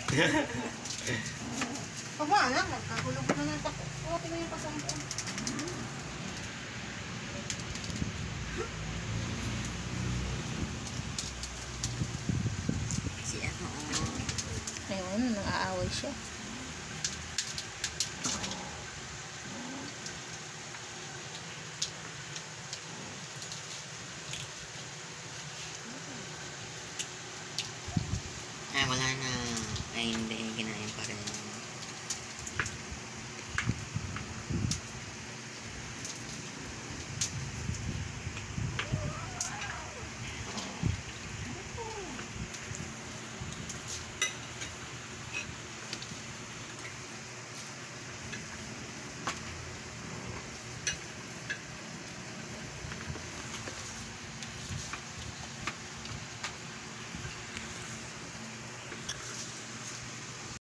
Pag maanak, magkahulog na ng tako. Oo, tingnan yung pasampuan. Si ano, Ayun, nang-aaway siya. wala na. Ay, hindi.